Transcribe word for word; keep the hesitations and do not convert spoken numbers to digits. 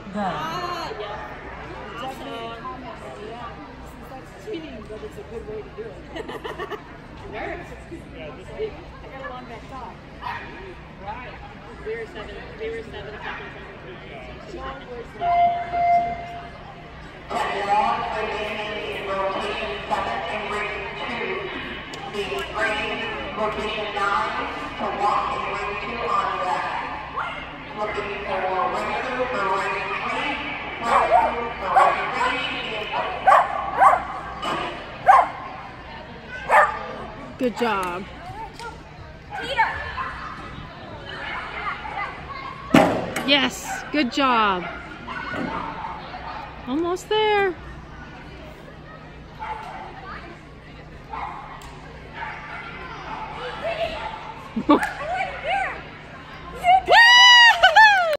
Ah, yeah. Definitely a comment that, yeah, since that's cheating, but it's a good way to do it. Nerves. Yeah, this way. I got a long back top. Right. We were seven, we were seven seconds under. Sean was Long remaining in rotation seven and ring two. The frame rotation nine to walk in ring two on left. Looking for ring two for ring three. Ring two for ring three. Good job. Yes, good job. Almost there.